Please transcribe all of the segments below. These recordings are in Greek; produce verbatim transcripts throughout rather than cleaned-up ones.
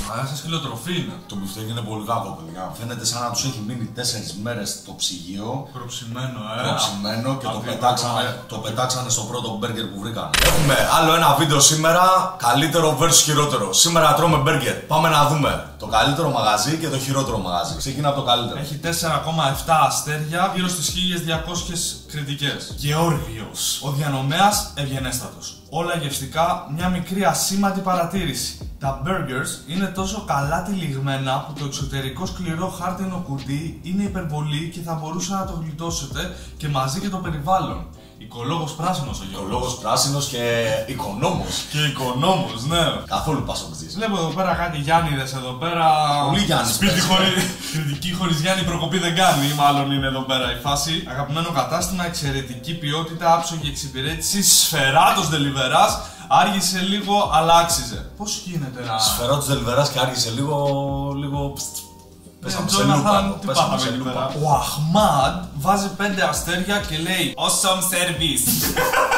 Αλλά σε σκυλοτροφή είναι. Το μπιφτέκι είναι πολύ κακό, παιδιά. Φαίνεται σαν να τους έχει μείνει τέσσερις μέρες το ψυγείο. Προψημένο, ε. Προψημένο και το Απ' πετάξανε, το... το πετάξανε στο πρώτο μπέργκερ που βρήκαν. Έχουμε άλλο ένα βίντεο σήμερα. Καλύτερο versus χειρότερο. Σήμερα τρώμε μπέργκερ. Πάμε να δούμε το καλύτερο μαγαζί και το χειρότερο μαγαζί. Ξεκινά από το καλύτερο. Έχει τέσσερα κόμμα επτά αστέρια, γύρω στις χίλιες διακόσιες κριτικές. Γεώργιος. Ο διανομέας ευγενέστατος. Όλα γευστικά, μια μικρή ασήμαντη παρατήρηση. Τα burgers είναι τόσο καλά τυλιγμένα που το εξωτερικό σκληρό χάρτινο κουτί είναι υπερβολή και θα μπορούσε να το γλιτώσετε και μαζί και το περιβάλλον. Οικολόγος πράσινος ο Γιώργος. Οικολόγος πράσινος και οικονόμος. Και οικονόμος, ναι. Καθόλου πασοκτζής. Βλέπω εδώ πέρα κάτι Γιάννηδες εδώ πέρα. Πολύ Γιάννης. Σπίτι χωρίς. Κριτική χωρίς Γιάννη προκοπή δεν κάνει. Μάλλον είναι εδώ πέρα η φάση. Αγαπημένο κατάστημα, εξαιρετική ποιότητα, άψογη εξυπηρέτηση, σφαιράτος δελιβεράς. Άργησε λίγο, αλλά άξιζε. Πώς γίνεται να. Σφαιράτος δελιβεράς και άργησε λίγο. λίγο... Πέσαμε σε λούπα. Ο Αχμάντ βάζει πέντε αστέρια και λέει Awesome service.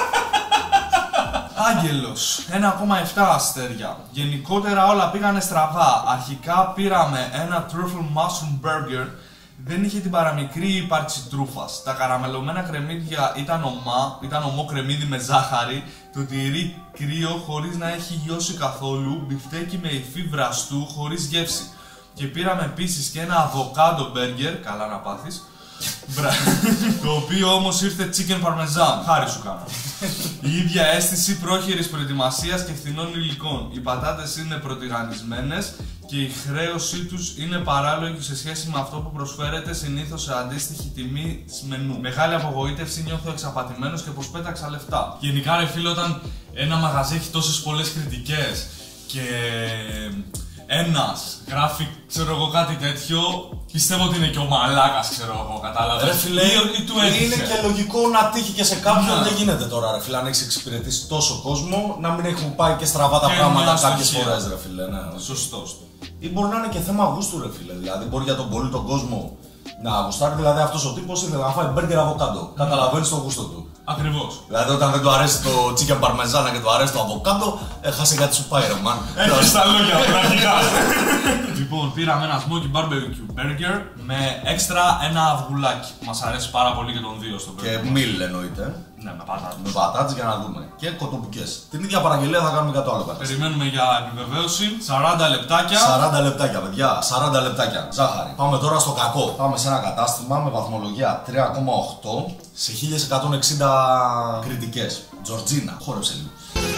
Άγγελος, ένα κόμμα επτά αστέρια. Γενικότερα όλα πήγανε στραβά. Αρχικά πήραμε ένα truffle mushroom burger. Δεν είχε την παραμικρή ύπαρξη τρούφας. Τα καραμελωμένα κρεμμύδια ήταν ομά, ήταν ομό κρεμμύδι με ζάχαρη. Το τυρί κρύο χωρίς να έχει γιώσει καθόλου. Μπιφτέκι με υφή βραστού χωρίς γεύση. Και πήραμε επίσης και ένα αβοκάντο μπέργκερ, καλά να πάθεις, το οποίο όμως ήρθε chicken parmesan, χάρη σου κάνω. Η ίδια αίσθηση πρόχειρης προετοιμασίας και φθηνών υλικών. Οι πατάτες είναι προτιγανισμένες και η χρέωσή τους είναι παράλογη σε σχέση με αυτό που προσφέρεται συνήθως σε αντίστοιχη τιμή μενού. Μεγάλη απογοήτευση, νιώθω εξαπατημένος και πως πέταξα λεφτά. Γενικά ρε φίλε, όταν ένα μαγαζί έχει τόσες πολλές κριτικές και ένας γράφει, ξέρω εγώ, κάτι τέτοιο, πιστεύω ότι είναι και ο μαλάκας, ξέρω εγώ, κατάλαβες. Ρε φίλε, ή του είναι και λογικό να τύχει και σε κάποιον, ναι. Δεν γίνεται τώρα ρε φίλε, αν έχεις εξυπηρετήσει τόσο κόσμο, να μην έχουν πάει και στραβά τα και πράγματα κάποιες φορές ρε φίλε, ναι. Σωστός. Ή μπορεί να είναι και θέμα γούστου ρε φίλε, δηλαδή μπορεί για τον πολύ τον κόσμο να γουστάρει, δηλαδή αυτός ο τύπος ήθελε να φάει μπέργκερ αβοκάντο, καταλαβαίνεις το γούστο του. Ακριβώς. Δηλαδή όταν δεν του αρέσει το chicken parmesan και του αρέσει το αβοκάντο, έχασε κάτι σου πάει ρε man. Έχεις τα λόγια πραγματικά. Λοιπόν, πήραμε ένα smoky barbecue burger με έξτρα ένα αυγουλάκι. Μας αρέσει πάρα πολύ και τον δύο στο burger. Και meal εννοείται. Ναι, με πατάτες. Με πατάτες για να δούμε. Και κοτομπουκές. Την ίδια παραγγελία θα κάνουμε για το άλλο πέρα. Περιμένουμε για επιβεβαίωση. σαράντα λεπτάκια. σαράντα λεπτάκια, παιδιά. σαράντα λεπτάκια. Ζάχαρη. Πάμε τώρα στο κακό. Πάμε σε ένα κατάστημα με βαθμολογία τρία κόμμα οκτώ σε χίλιες εκατόν εξήντα κριτικές. Τζορτζίνα. Χόρεψε λίγο.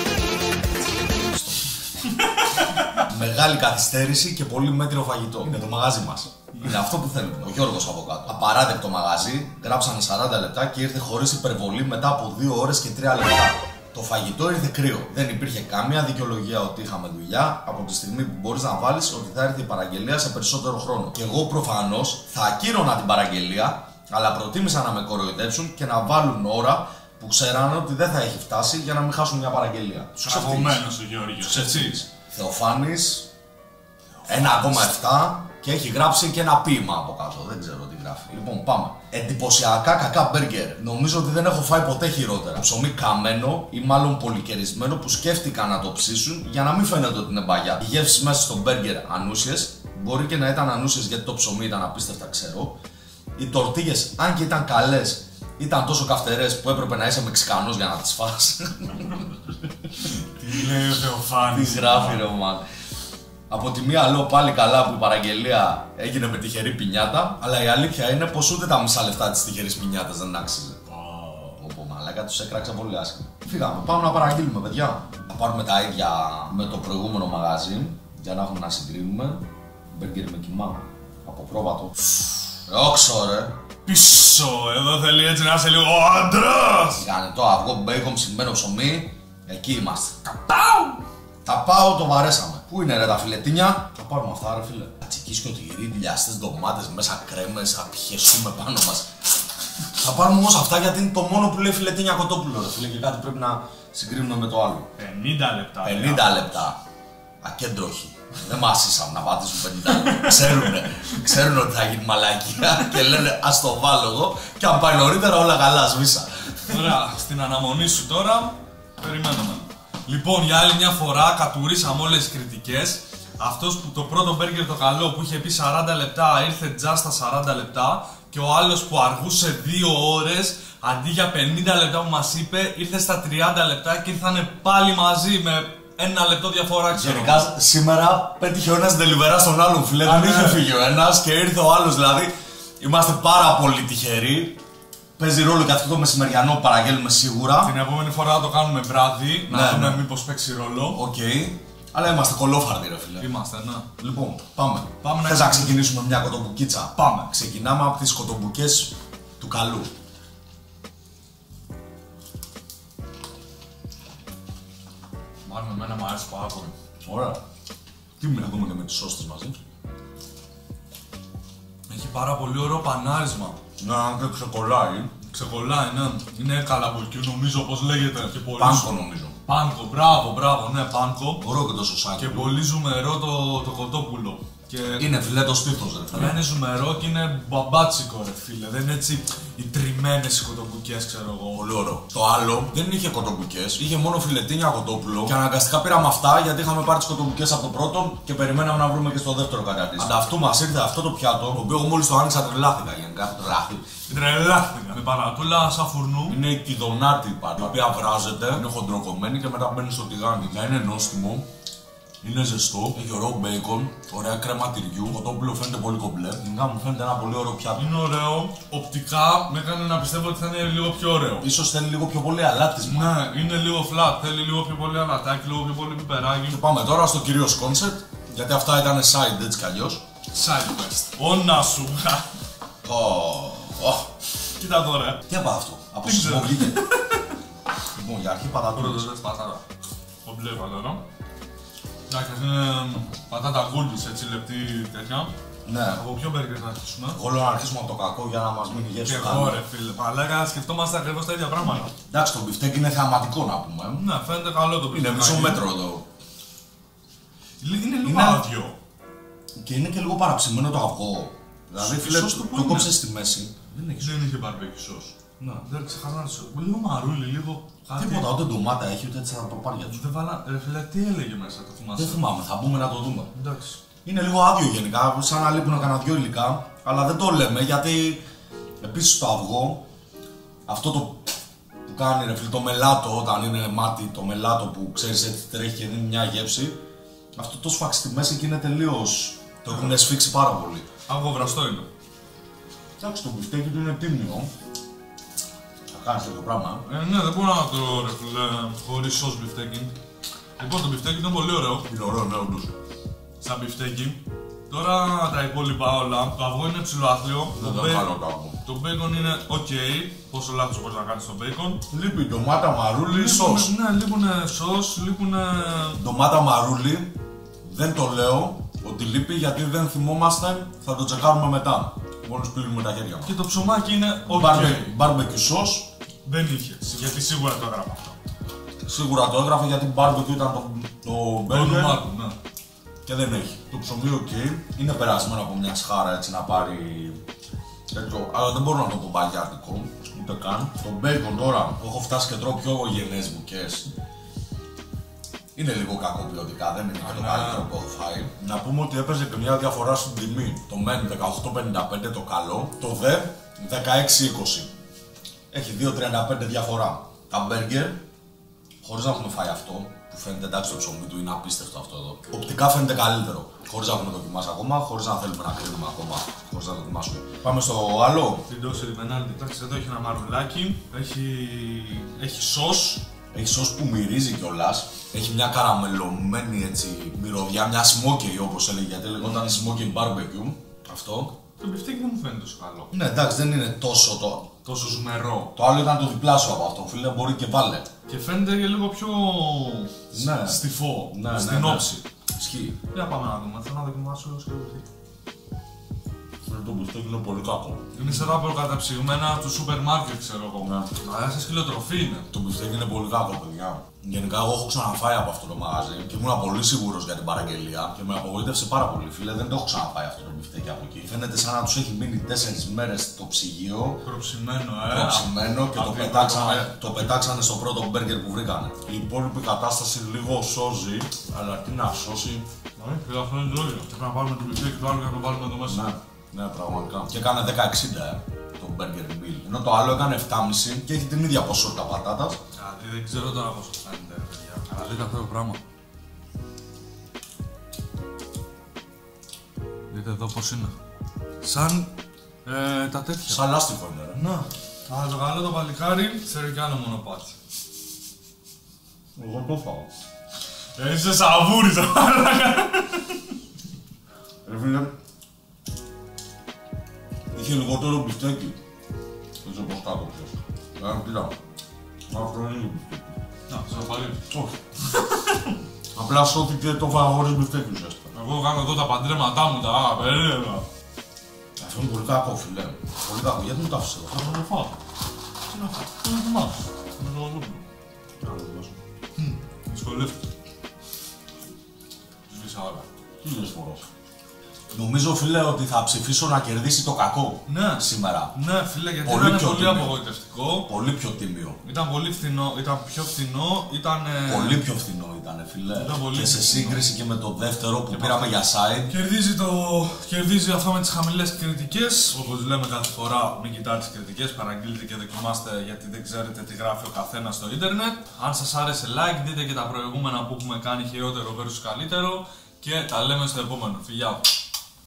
Μεγάλη καθυστέρηση και πολύ μέτριο φαγητό. Είναι το μαγάζι μας. Είναι αυτό που θέλουμε. Ο Γιώργος από κάτω. Απαράδεκτο μαγαζί. Γράψανε σαράντα λεπτά και ήρθε χωρίς υπερβολή μετά από δύο ώρες και τρία λεπτά. Το φαγητό ήρθε κρύο. Δεν υπήρχε καμία δικαιολογία ότι είχαμε δουλειά από τη στιγμή που μπορείς να βάλεις ότι θα έρθει η παραγγελία σε περισσότερο χρόνο. Και εγώ προφανώς θα ακύρωνα την παραγγελία, αλλά προτίμησα να με κοροϊδέψουν και να βάλουν ώρα που ξέρανε ότι δεν θα έχει φτάσει για να μην χάσουν μια παραγγελία. Αγωμένος ο Γιώργος. Εξής. Θεοφάνης ένα κόμμα επτά και έχει γράψει και ένα ποίημα από κάτω. Δεν ξέρω τι γράφει. Λοιπόν, πάμε. Εντυπωσιακά κακά μπέργκερ. Νομίζω ότι δεν έχω φάει ποτέ χειρότερα. Ψωμί καμένο ή μάλλον πολυκαιρισμένο που σκέφτηκαν να το ψήσουν για να μην φαίνεται ότι είναι μπαγιά. Οι γεύσεις μέσα στο μπέργκερ ανούσιες. Μπορεί και να ήταν ανούσιες γιατί το ψωμί ήταν απίστευτα, ξέρω. Οι τορτίγες, αν και ήταν καλές, ήταν τόσο καυτερές που έπρεπε να είσαι Μεξικανός για να τις φας. Τι λέει ο Θεοφάνης. Τι γράφει ρε man. Από τη μία λέω πάλι καλά που η παραγγελία έγινε με τυχερή πινιάτα, αλλά η αλήθεια είναι πως ούτε τα μισά λεφτά της τυχερής πινιάτας δεν άξιζε. Όπο μαλάκα, τους έκραξα πολύ άσχημα. Φύγαμε, πάμε να παραγγείλουμε παιδιά. Θα πάρουμε τα ίδια με το προηγούμενο μαγαζί για να έχουμε να συγκρίνουμε. Μπέργκερ με κιμά, από πρόβατο. Όξο ρε. Πίσω, εδώ θέλει έτσι να είσαι λίγο ο άντρας. Κάνε το αυγό, μπέικον, ψημένο ψωμί. Εκεί είμαστε. Καπάου! Τα πάω, το βαρέσαμε. Πού είναι ρε τα φιλετίνια? Θα πάρουμε αυτά ρε φίλε. Ατσικίσκιο τυρί, λιαστές ντομάτες, μέσα κρέμες, θα πιεσούμε πάνω μας. Θα πάρουμε όμως αυτά γιατί είναι το μόνο που λέει φιλετίνια κοτόπουλο ρε φίλε και κάτι πρέπει να συγκρίνουμε με το άλλο. πενήντα λεπτά. πενήντα λεπτά. Ακέντροχοι. Δεν μας ήσαν να πατήσουν πενήντα λεπτά. Ξέρουνε. Ξέρουνε ότι θα γίνει μαλακία και λένε ας το βάλω εγώ και αν πάει νωρίτερα όλα καλά σβήσα. Ωραία, στην αναμονή σου τώρα περιμένουμε. Λοιπόν, για άλλη μια φορά κατουρίσαμε όλες τις κριτικές. αυτός που το πρώτο μπέργκερ το καλό που είχε πει σαράντα λεπτά ήρθε just στα σαράντα λεπτά και ο άλλος που αργούσε δύο ώρες αντί για πενήντα λεπτά που μας είπε ήρθε στα τριάντα λεπτά και ήρθανε πάλι μαζί με ένα λεπτό διαφορά, ξέρω. Γενικά σήμερα πέτυχε ο ένας ντελιβερά στον άλλον, φίλε. Δεν ναι. είχε φύγει ο ένας και ήρθε ο άλλος. Δηλαδή είμαστε πάρα πολύ τυχεροί. Παίζει ρόλο και αυτό το μεσημεριανό που παραγγέλνουμε σίγουρα. Την επόμενη φορά θα το κάνουμε βράδυ, Ναι, να δούμε ναι. μήπως παίξει ρόλο. Οκ. Okay. Αλλά είμαστε κολόφαρδοι, ρε φίλε. Είμαστε, ναι. Λοιπόν, πάμε. Πάμε να Θες να ξεκινήσουμε μια κοτομπουκίτσα? Πάμε. Ξεκινάμε από τις κοτομπουκές του καλού. Μάλλον εμένα μου αρέσει πάρα πολύ. Ωραία. Τι μην δούμε και με τις σώστες μαζί. Έχει πάρα πολύ ωραίο πανάρισμα. Να και ξεκολλάει. Ξεκολλάει, ναι. Είναι καλαμποκιού, νομίζω πως λέγεται. Και πολύ Πάνκο ζου- νομίζω. Πάνκο, μπράβο, μπράβο, ναι, πάνκο. Ωραίο και το σωσάκι. Και πολύ ζουμερό το, το κοτόπουλο. Και Είναι φιλέτο στήθος, ρε φίλε. είναι ζουμερό και είναι μπαμπάτσικο, ρε φίλε. Δεν είναι έτσι οι τριμμένες οι κοτομπουκές, ξέρω εγώ. Πολύ ωραίο. Το άλλο δεν είχε κοτομπουκές, είχε μόνο φιλετίνια κοτόπουλο. Και αναγκαστικά πήραμε αυτά γιατί είχαμε πάρει τις κοτομπουκές από το πρώτο και περιμέναμε να βρούμε και στο δεύτερο κάτι αντίστοιχο. Ανταυτού μας ήρθε αυτό το πιάτο, το οποίο εγώ μόλις το άνοιξα τρελάθηκα γενικά. Τρελάθη. Τρελάθηκα. Με παρατούλα σαν φουρνού. Είναι η κιδονάτη η οποία βράζεται, είναι χοντροκομμένη και μετά μπαίνει στο τηγάνι. Να είναι νόστιμο. Είναι ζεστό, έχει ωραίο μπέικον, ωραία κρέμα τυριού, το κοτόπουλο φαίνεται πολύ κομπλέ. Γενικά μου φαίνεται ένα πολύ ωραίο πιάτο. Είναι ωραίο. Οπτικά με έκανε να πιστεύω ότι θα είναι λίγο πιο ωραίο. Ίσως θέλει λίγο πιο πολύ αλάτισμα. Ναι, είναι λίγο flat. Θέλει λίγο πιο πολύ αλατάκι, λίγο πιο πολύ πιπεράκι. Και πάμε τώρα στο κυρίως κόνσεπτ, γιατί αυτά ήταν side έτσι κι αλλιώς. Side quest. Όνα σου. Ω, Κοίτα τώρα. τι από αυτό, από Δεν σεισμό ξέρω. βγήκε. Λοιπόν, για αρχή πατατούλες. Πρώτος δεν πατάτα. Κομπλέ πατάτα. Εντάξει, είναι πατάτα γκούλης, έτσι λεπτή τέτοια. Ναι, Από ποιο μπέργκερ θα αρχίσουμε? εγώ λέω να αρχίσουμε από το κακό για να μας μείνει Και γεύση. εγώ ρε φίλε, μαλάκα σκεφτόμαστε ακριβώς τα ίδια πράγματα. Εντάξει, το μπιφτέκι είναι θεαματικό να πούμε. Ναι, φαίνεται καλό το Είναι πιπεράκι. μισό μέτρο εδώ. Είναι λίγο Είναι- άδειο. Και είναι και λίγο παραψημένο το αυγό. Δηλαδή, Σ- φίλε, σως το, το που το είναι. κόψε στη μέση. Δεν έχει Δεν είχε barbecue sauce. Ναι. Δεν ξεχάσω να σου. Λίγο μαρούλι, λίγο. κάτι. Τίποτα, ούτε ντομάτα έχει, ούτε έτσι τα παπάρια του. Δεν βάλα. Ρε φίλε, τι έλεγε μέσα, το θυμάσαι? Δεν θυμάμαι, θα μπούμε να το δούμε. Εντάξει. Είναι λίγο άδειο γενικά, σαν να λείπουν κανένα δυο υλικά, αλλά δεν το λέμε γιατί επίσης το αυγό, αυτό το που κάνει ρε φίλε, το μελάτο όταν είναι μάτι, το μελάτο που ξέρεις έτσι τρέχει και δίνει μια γεύση, αυτό το σφάξει στη μέση και είναι τελείως. Το έχουν σφίξει πάρα πολύ. Αυγοβραστό είναι. Εντάξει, το μπιφτέκι του είναι τίμιο. Θα κάνεις τέτοιο πράγμα. Ε, ναι, δεν μπορώ να το ρε φίλε χωρίς σως μπιφτέκι. Λοιπόν, το μπιφτέκι είναι πολύ ωραίο. Είναι ωραίο, ναι, όντως. Σαν μπιφτέκι. Τώρα τα υπόλοιπα όλα. Το αυγό είναι ψηλοάθλιο. Δεν Το, θα μπέ... κάνω το αυγό. το μπέικον είναι ok. Πόσο λάθος μπορείς να κάνεις το μπέικον. Λείπει ντομάτα, μαρούλι, Λείπουνε- σως. Ναι, λείπουνε σως, λείπουνε. Ντομάτα, μαρούλι, δεν το λέω ότι λείπει γιατί δεν θυμόμαστε, θα το τσεκάρουμε μετά. Μόλις πλύνουμε τα χέρια μας. Και το ψωμάκι είναι ok. Barbecue sauce, Δεν είχε. Γιατί σίγουρα το έγραφα αυτό. σίγουρα το έγραφε γιατί barbecue ήταν το, το Το όνομά burger του, ναι. και δεν έχει. Το ψωμί ok, είναι περασμένο από μια σχάρα έτσι να πάρει τέτοιο, αλλά δεν μπορώ να το πω παγιάτικο, ούτε καν. Το bacon τώρα που έχω φτάσει και τρώω πιο γενναίες μπουκές. Είναι λίγο κακοποιητικά, δεν είναι και το ναι. καλύτερο που έχω φάει. Να πούμε ότι έπαιζε και μια διαφορά στην τιμή. Το μεν δεκαοκτώ πενήντα πέντε το καλό, το δε δεκαέξι είκοσι. Έχει δύο τριάντα πέντε διαφορά. Τα μπέργκερ, χωρίς να έχουμε φάει αυτό, που φαίνεται εντάξει το ψωμί του είναι απίστευτο αυτό εδώ. Οπτικά φαίνεται καλύτερο. Χωρίς να έχουμε δοκιμάσει ακόμα, χωρίς να θέλουμε να κρίνουμε ακόμα, χωρίς να δοκιμάσουμε. Πάμε στο άλλο. Την δόση ριμενάλτη. Εντάξει, εδώ έχει ένα μαρουλάκι. Έχει, έχει σως. Έχει σως που μυρίζει κιόλας. Έχει μια καραμελωμένη έτσι μυρωδιά, μια smoky όπως έλεγε, γιατί λεγόταν smoky barbecue. Αυτό. Το μπιφτέκι δεν μου φαίνεται τόσο καλό. Ναι, εντάξει, δεν είναι τόσο το. Τόσο ζουμερό. Το άλλο ήταν το διπλάσιο από αυτό, φίλε, μπορεί και βάλε. Και φαίνεται και λίγο πιο Ναι. στιφό. Ναι, στην ναι, ναι. όψη. Ισχύει. Για πάμε να δούμε. Θέλω να δοκιμάσω όσο και το μπιφτέκι. Το μπιφτέκι είναι πολύ κακό. Είναι σε τα προκαταψυγμένα του σούπερ μάρκετ, ξέρω εγώ. Ναι. Αλλά σε σκυλοτροφή είναι. Το μπιφτέκι είναι πολύ κακό, παιδιά. Γενικά, εγώ έχω ξαναφάει από αυτό το μαγαζί και ήμουν πολύ σίγουρος για την παραγγελία και με απογοήτευσε πάρα πολύ. Φίλε, δεν το έχω ξαναφάει αυτό το μπιφτέκι από εκεί. Φαίνεται σαν να τους έχει μείνει τέσσερις μέρες το ψυγείο. Προψημένο, ε. Προψημένο και το Απ' πετάξανε, το- το πετάξανε στο πρώτο μπέργκερ που βρήκανε. Η υπόλοιπη κατάσταση λίγο σώζει, αλλά τι να σώσει. Όχι, αυτό είναι λόγιο. Πρέπει να πάρουμε το μπιφτέκι του άλλου και να το βάλουμε εδώ μέσα. Ναι, ναι, πραγματικά. Και έκανε δέκα εξήντα ε, το Burger Bill. Ενώ το άλλο έκανε επτά κόμμα πέντε και έχει την ίδια ποσότητα πατάτας. Δηλαδή δεν ξέρω τώρα πόσο φαίνεται, παιδιά. Αλλά δείτε αυτό το πράγμα. Δείτε εδώ πώς είναι. Σαν ε, τα τέτοια. Σαν λάστιχο είναι, ρε. Να. Αλλά το καλό το παλικάρι θέλει κι άλλο μονοπάτι. Εγώ το φάω. Ε, είσαι σαβούρι το Ρε φίλε, είχε λιγότερο μπιφτέκι. Δεν ξέρω πώς κάτω ξέρεις. Ε, κοίτα. Αυτό είναι το μπιφτέκι. Να, σε παλί. Όχι. Απλά σώθηκε το φάγα χωρίς μπιφτέκι ουσιαστικά. Εγώ κάνω εδώ τα παντρέματά μου, τα άγα, περίεργα. Αυτό είναι πολύ κακό, φίλε. Πολύ κακό. Γιατί μου το άφησες εδώ. Θα το φάω. Τι να φάω. Τι να θυμάσαι. Με το γαλούπλο. Να το δώσω. Δυσκολεύτηκε. Σβήσα όλα. Τι λες φορός. Νομίζω, φίλε, ότι θα ψηφίσω να κερδίσει το κακό Ναι. σήμερα. Ναι, φίλε, γιατί Πολύ ήταν πιο πολύ τίμιο. απογοητευτικό. Πολύ πιο τίμιο. Ήταν πολύ φθηνό, ήταν πιο φθηνό, ήταν. Πολύ πιο φθηνό ήταν, φίλε. Ήταν πολύ Και σε φθηνό. σύγκριση και με το δεύτερο που Και πήραμε αυτό. για side. Κερδίζει, το... Κερδίζει αυτό με τις χαμηλές κριτικές. Όπως λέμε κάθε φορά, μην κοιτάτε τις κριτικές, παραγγείλτε και δοκιμάστε γιατί δεν ξέρετε τι γράφει ο καθένας στο ίντερνετ. Αν σας άρεσε, like, δείτε και τα προηγούμενα που έχουμε κάνει χειρότερο versus καλύτερο. Και τα λέμε στο επόμενο. Φιλιά!